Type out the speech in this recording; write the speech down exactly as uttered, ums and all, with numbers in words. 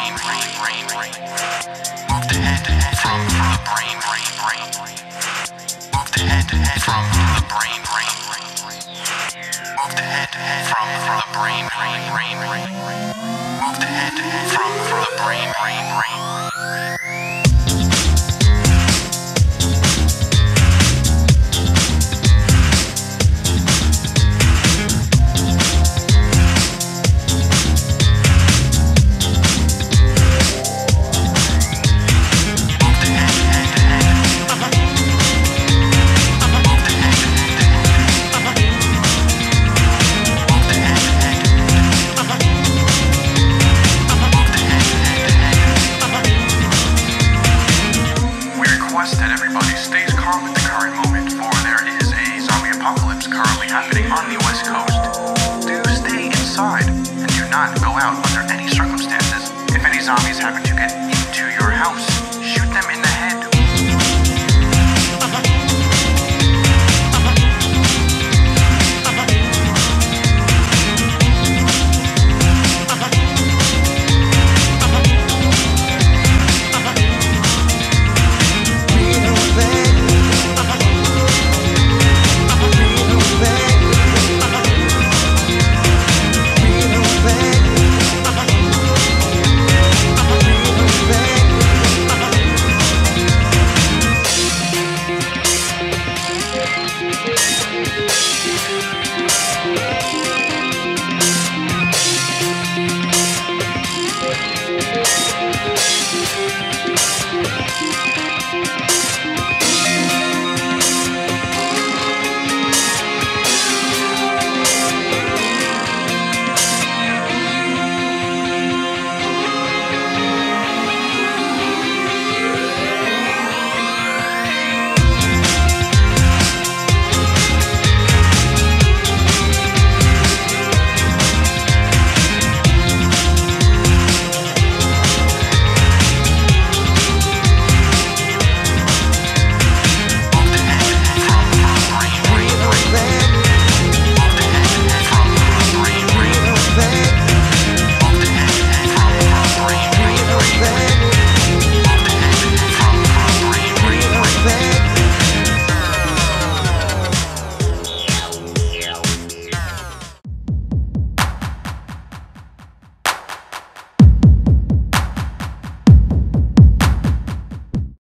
brain, brain, brain, brain. Move the head from the brain, brain, brain. Move the head from the brain, brain, brain. Move the head from the brain, brain, brain, brain. Move the head from the brain, brain, brain. That everybody stays calm at the current moment, for there is a zombie apocalypse currently happening on the West Coast. Do stay inside and do not go out under any circumstances. If any zombies happen to get into your house,